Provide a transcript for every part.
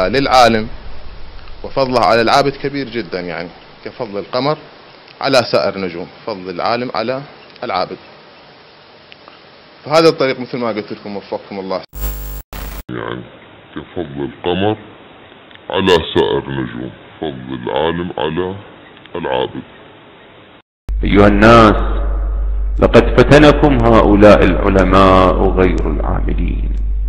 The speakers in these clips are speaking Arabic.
فضلها للعالم وفضلها على العابد كبير جدا، يعني كفضل القمر على سائر النجوم، فضل العالم على العابد. فهذا الطريق مثل ما قلت لكم وفقكم الله، يعني كفضل القمر على سائر النجوم، فضل العالم على العابد. أيها الناس، لقد فتنكم هؤلاء العلماء غير العاملين.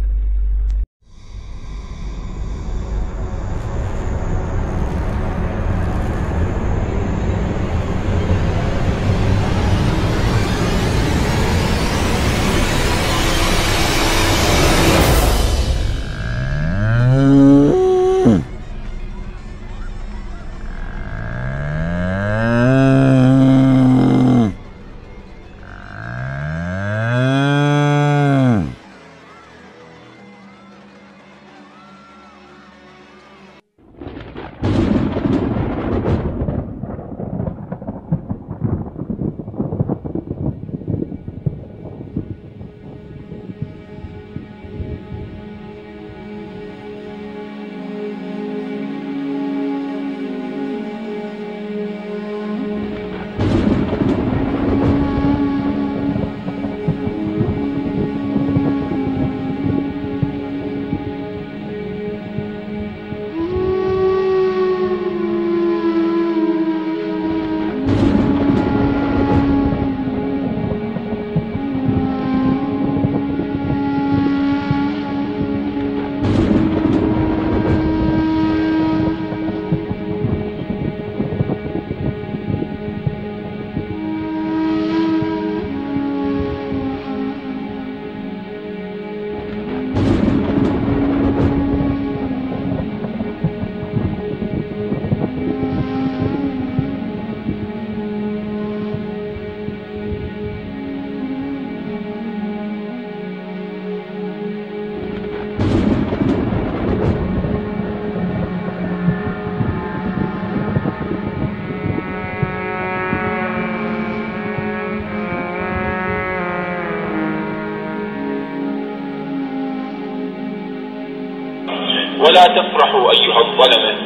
ولا تفرحوا أيها الظلمة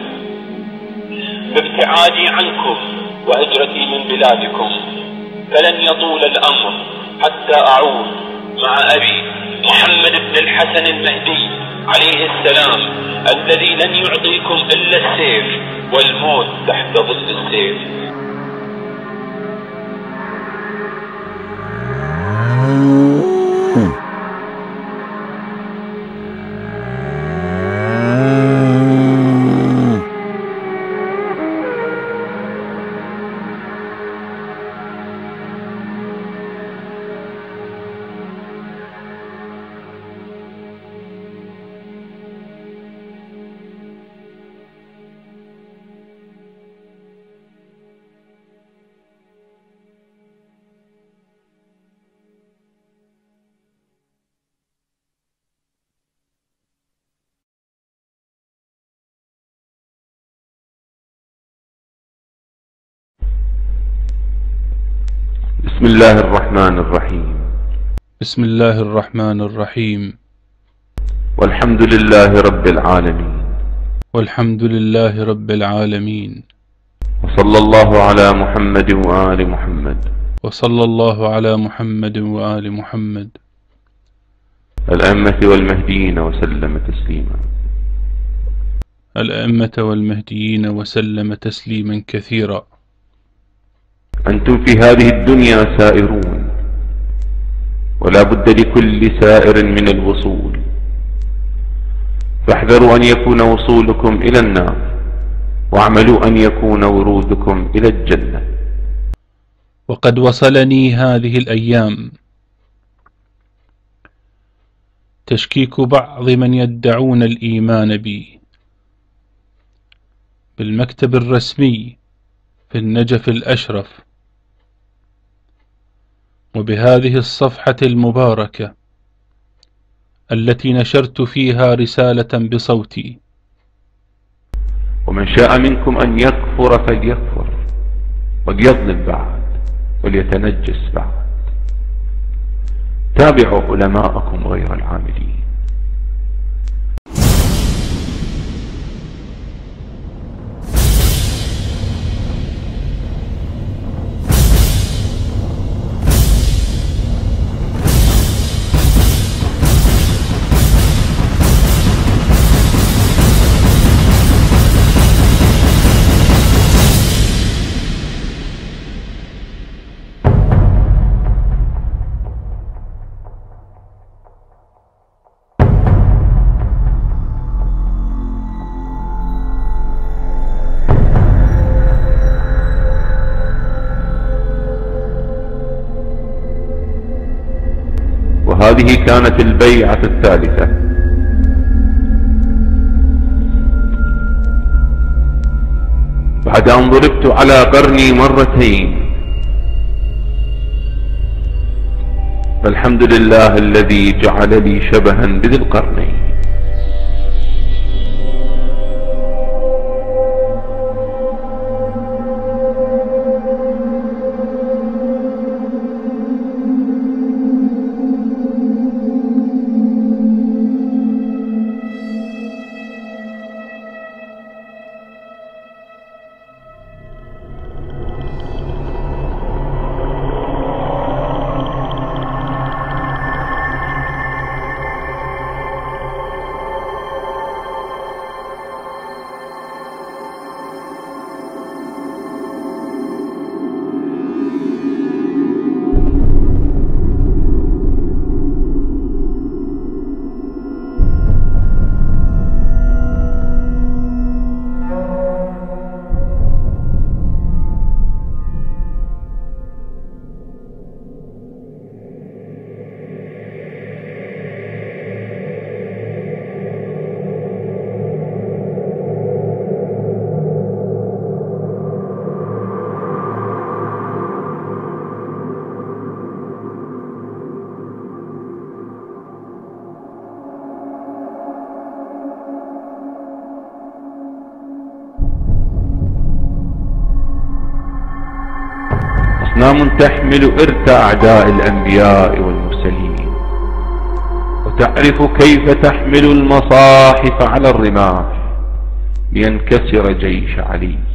بابتعادي عنكم وهجرتي من بلادكم، فلن يطول الأمر حتى أعود مع أبي محمد بن الحسن المهدي عليه السلام، الذي لن يعطيكم إلا السيف والموت تحت ظل السيف. بسم الله الرحمن الرحيم. بسم الله الرحمن الرحيم. والحمد لله رب العالمين. والحمد لله رب العالمين. وصلى الله على محمد وآل محمد. وصلى الله على محمد وآل محمد الأئمة والمهديين وسلم تسليما. الأئمة والمهديين وسلم تسليما كثيرا. أنتم في هذه الدنيا سائرون، ولا بد لكل سائر من الوصول، فاحذروا أن يكون وصولكم إلى النار، واعملوا أن يكون ورودكم إلى الجنة. وقد وصلني هذه الأيام تشكيك بعض من يدعون الإيمان بي بالمكتب الرسمي في النجف الأشرف، وبهذه الصفحة المباركة التي نشرت فيها رسالة بصوتي. ومن شاء منكم أن يكفر فليكفر، وليظلم بعد، وليتنجس بعد. تابعوا علماءكم غير العاملين. هذه كانت البيعة الثالثة. بعد أن ضربت على قرني مرتين، فالحمد لله الذي جعل لي شبها بذي القرنين. أصنام تحمل إرث أعداء الأنبياء والمرسلين، وتعرف كيف تحمل المصاحف على الرماح لينكسر جيش علي.